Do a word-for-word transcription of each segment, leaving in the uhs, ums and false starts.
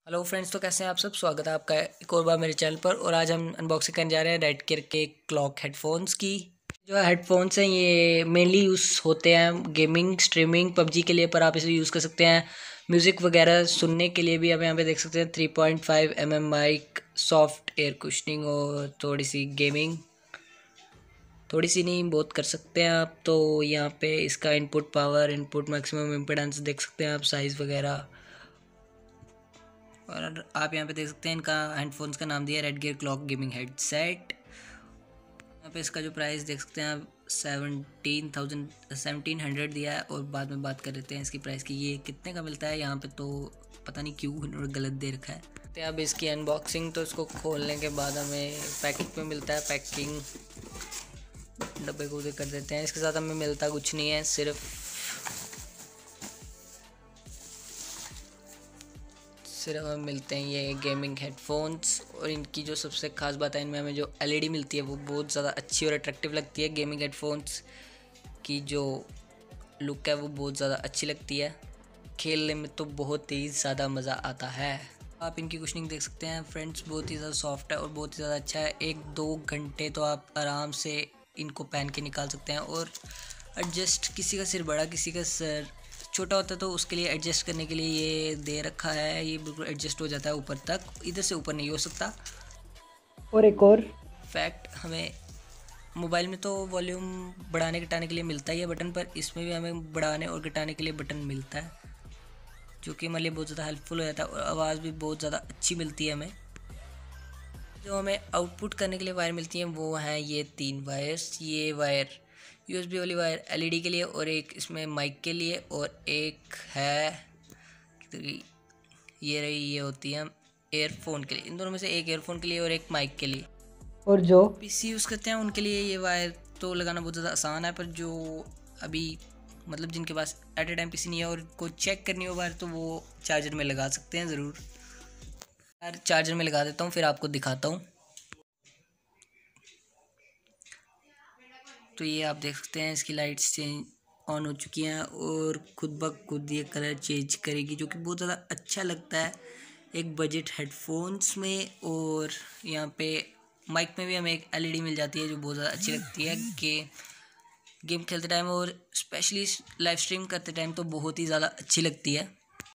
Hello friends, तो कैसे हैं आप सब। स्वागत है आपका एक और बार मेरे चैनल पर। और आज हम अनबॉक्सिंग करने जा रहे हैं रेडकेयर के क्लॉक हेडफोन्स की। जो हेडफोन्स हैं ये मेनली यूज़ होते हैं गेमिंग, स्ट्रीमिंग, पबजी के लिए, पर आप इसे यूज़ कर सकते हैं म्यूज़िक वगैरह सुनने के लिए भी। आप यहाँ पे देख सकते हैं three point five M M mic, soft air cushioning और थोड़ी सी गेमिंग, थोड़ी सी नहीं बहुत कर सकते हैं आप। तो यहाँ पे इसका input power, input maximum impedance देख सकते हैं आप, साइज़ वगैरह। और आप यहाँ पे देख सकते हैं इनका हेडफोन्स का नाम दिया है रेडगियर क्लॉक गेमिंग हेडसेट। यहाँ पे इसका जो प्राइस देख सकते हैं आप सेवनटीन थाउजेंड सेवनटीन हंड्रेड दिया है। और बाद में बात कर लेते हैं इसकी प्राइस की, ये कितने का मिलता है। यहाँ पे तो पता नहीं क्यों उन्होंने गलत दे रखा है। तो अब इसकी अनबॉक्सिंग, तो इसको खोलने के बाद हमें पैकिंग में मिलता है। पैकिंग डब्बे को उधर कर देते हैं। इसके साथ हमें मिलता कुछ नहीं है, सिर्फ सिर्फ हमें मिलते हैं ये गेमिंग हेडफोन्स। और इनकी जो सबसे खास बात है, इनमें हमें जो एलईडी मिलती है वो बहुत ज़्यादा अच्छी और अट्रैक्टिव लगती है। गेमिंग हेडफोन्स की जो लुक है वो बहुत ज़्यादा अच्छी लगती है। खेलने में तो बहुत ही ज़्यादा मज़ा आता है। आप इनकी कुशनिंग देख सकते हैं फ्रेंड्स, बहुत ही ज़्यादा सॉफ्ट है और बहुत ही ज़्यादा अच्छा है। एक दो घंटे तो आप आराम से इनको पहन के निकाल सकते हैं। और एडजस्ट, किसी का सिर बड़ा, किसी का सिर छोटा होता है तो उसके लिए एडजस्ट करने के लिए ये दे रखा है। ये बिल्कुल एडजस्ट हो जाता है ऊपर तक, इधर से ऊपर नहीं हो सकता। और एक और फैक्ट, हमें मोबाइल में तो वॉल्यूम बढ़ाने घटाने के लिए मिलता ही है बटन, पर इसमें भी हमें बढ़ाने और घटाने के लिए बटन मिलता है, जो कि हमारे लिए बहुत ज़्यादा हेल्पफुल हो जाता है। और आवाज़ भी बहुत ज़्यादा अच्छी मिलती है हमें। जो हमें आउटपुट करने के लिए वायर मिलती हैं वो हैं ये तीन वायर्स। ये वायर यूएसबी वाली वायर एलईडी के लिए, और एक इसमें माइक के लिए, और एक है ये रही, ये होती है एयरफोन के लिए। इन दोनों में से एक एयरफोन के लिए और एक माइक के लिए। और जो पीसी यूज़ करते हैं उनके लिए ये वायर तो लगाना बहुत ज़्यादा आसान है, पर जो अभी मतलब जिनके पास एट ए टाइम पीसी नहीं है और को चेक करनी हो वायर, तो वो चार्जर में लगा सकते हैं ज़रूर। यार चार्जर में लगा देता हूँ, फिर आपको दिखाता हूँ। तो ये आप देख सकते हैं इसकी लाइट्स चेंज ऑन हो चुकी हैं और खुद ब खुद ये कलर चेंज करेगी, जो कि बहुत ज़्यादा अच्छा लगता है एक बजट हेडफोन्स में। और यहाँ पे माइक में भी हमें एक एलईडी मिल जाती है जो बहुत ज़्यादा अच्छी लगती है कि गेम खेलते टाइम और स्पेशली लाइव स्ट्रीम करते टाइम तो बहुत ही ज़्यादा अच्छी लगती है।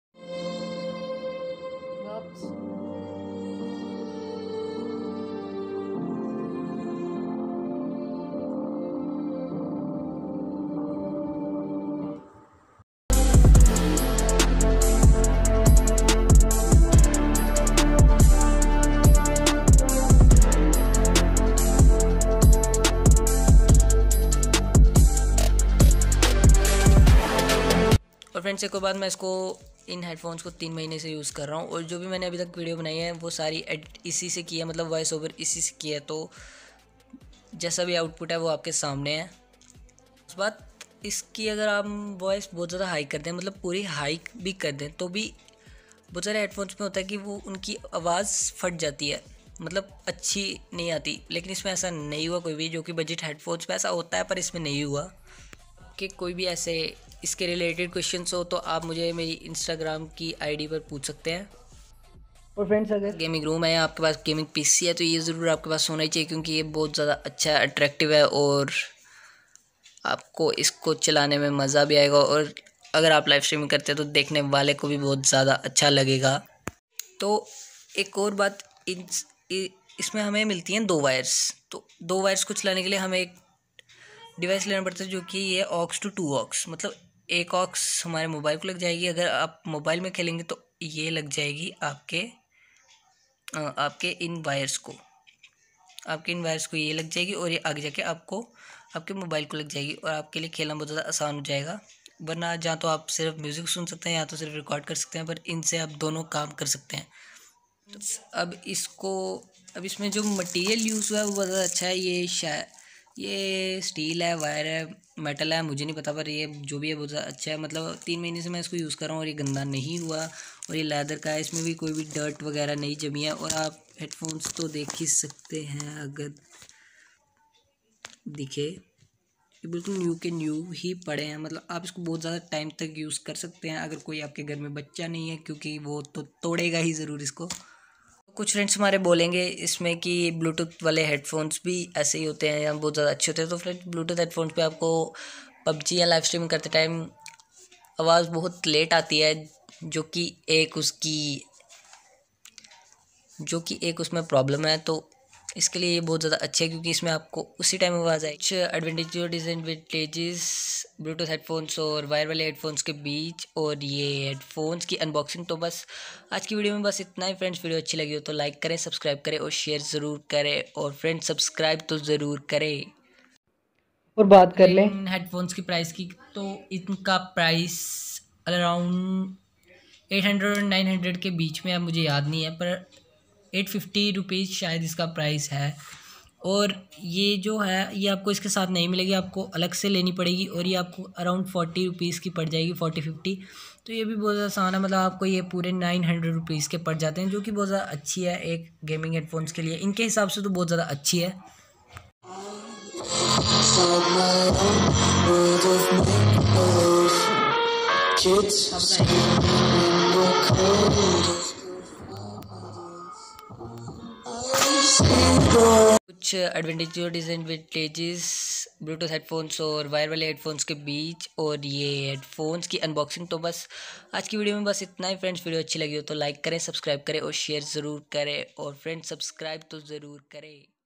और फ्रेंड्स एक और बात, मैं इसको इन हेडफोन्स को तीन महीने से यूज़ कर रहा हूँ और जो भी मैंने अभी तक वीडियो बनाई है वो सारी एडिट इसी से की है, मतलब वॉइस ओवर इसी से की है। तो जैसा भी आउटपुट है वो आपके सामने है। उस बात इसकी, अगर आप वॉइस बहुत ज़्यादा हाई कर दें, मतलब पूरी हाई भी कर दें, तो भी बहुत सारे हेडफोन्स में होता है कि वो उनकी आवाज़ फट जाती है, मतलब अच्छी नहीं आती। लेकिन इसमें ऐसा नहीं हुआ कोई भी, जो कि बजट हेडफोन्स में ऐसा होता है पर इसमें नहीं हुआ। कि कोई भी ऐसे इसके रिलेटेड क्वेश्चंस हो तो आप मुझे मेरी इंस्टाग्राम की आईडी पर पूछ सकते हैं। और फ्रेंड्स अगर गेमिंग रूम है, आपके पास गेमिंग पीसी है, तो ये ज़रूर आपके पास होना ही चाहिए, क्योंकि ये बहुत ज़्यादा अच्छा है, अट्रैक्टिव है और आपको इसको चलाने में मज़ा भी आएगा। और अगर आप लाइव स्ट्रीमिंग करते हैं तो देखने वाले को भी बहुत ज़्यादा अच्छा लगेगा। तो एक और बात, इन इसमें हमें मिलती हैं दो वायर्स। तो दो वायर्स को चलाने के लिए हमें एक डिवाइस लेना पड़ता है, जो कि ये ऑक्स टू टू ऑक्स, मतलब एक ऑक्स हमारे मोबाइल को लग जाएगी। अगर आप मोबाइल में खेलेंगे तो ये लग जाएगी आपके आपके इन वायर्स को आपके इन वायर्स को ये लग जाएगी, और ये आगे जाके आपको आपके मोबाइल को लग जाएगी और आपके लिए खेलना बहुत ज़्यादा आसान हो जाएगा। वरना जहाँ तो आप सिर्फ म्यूज़िक सुन सकते हैं या तो सिर्फ रिकॉर्ड कर सकते हैं, पर इनसे आप दोनों काम कर सकते हैं। तो अब इसको अब इसमें जो मटेरियल यूज़ हुआ है वो बहुत ज़्यादा अच्छा है। ये शायद ये स्टील है, वायर है, मेटल है, मुझे नहीं पता, पर ये जो भी है बहुत ज़्यादा अच्छा है। मतलब तीन महीने से मैं इसको यूज़ कर रहा हूँ और ये गंदा नहीं हुआ। और ये लेदर का है, इसमें भी कोई भी डर्ट वगैरह नहीं जमी है। और आप हेडफोन्स तो देख ही सकते हैं, अगर दिखे ये बिल्कुल न्यू के न्यू ही पड़े हैं, मतलब आप इसको बहुत ज़्यादा टाइम तक यूज़ कर सकते हैं अगर कोई आपके घर में बच्चा नहीं है, क्योंकि वो तो तोड़ेगा ही ज़रूर इसको। कुछ फ्रेंड्स हमारे बोलेंगे इसमें कि ब्लूटूथ वाले हेडफोन्स भी ऐसे ही होते हैं या बहुत ज़्यादा अच्छे होते हैं। तो फ्रेंड्स ब्लूटूथ हेडफोन्स पे आपको पबजी या लाइव स्ट्रीमिंग करते टाइम आवाज़ बहुत लेट आती है, जो कि एक उसकी जो कि एक उसमें प्रॉब्लम है। तो इसके लिए ये बहुत ज़्यादा अच्छे है, क्योंकि इसमें आपको उसी टाइम आवाज़ आए। कुछ एडवांटेज और डिसएडवांटेजेस ब्लूटूथ हेडफोन्स और वायर वाले हेडफोन्स के बीच और ये हेडफोन्स की अनबॉक्सिंग। तो बस आज की वीडियो में बस इतना ही फ्रेंड्स। वीडियो अच्छी लगी हो तो लाइक करें, सब्सक्राइब करें और शेयर ज़रूर करें, और फ्रेंड्स सब्सक्राइब तो ज़रूर करें। और बात कर लें इन हेडफोन्स की प्राइस की, तो इनका प्राइस अराउंड एट हंड्रेड और नाइन हंड्रेड के बीच में है, मुझे याद नहीं है, पर एट फिफ्टी रुपीज़ शायद इसका प्राइस है। और ये जो है ये आपको इसके साथ नहीं मिलेगी, आपको अलग से लेनी पड़ेगी, और ये आपको अराउंड फोर्टी रुपीज़ की पड़ जाएगी, फोर्टी फिफ्टी। तो ये भी बहुत ज़्यादा आसान है, मतलब आपको ये पूरे नाइन हंड्रेड रुपीज़ के पड़ जाते हैं, जो कि बहुत ज़्यादा अच्छी है एक गेमिंग हेडफोन्स के लिए। इनके हिसाब से तो बहुत ज़्यादा अच्छी है। कुछ एडवांटेज और डिसएडवांटेजेस ब्लूटूथ हेडफोन्स और वायर वाले हेडफोन्स के बीच और ये हेडफोन्स की अनबॉक्सिंग। तो बस आज की वीडियो में बस इतना ही फ्रेंड्स। वीडियो अच्छी लगी हो तो लाइक करें, सब्सक्राइब करें और शेयर ज़रूर करें, और फ्रेंड्स सब्सक्राइब तो ज़रूर करें।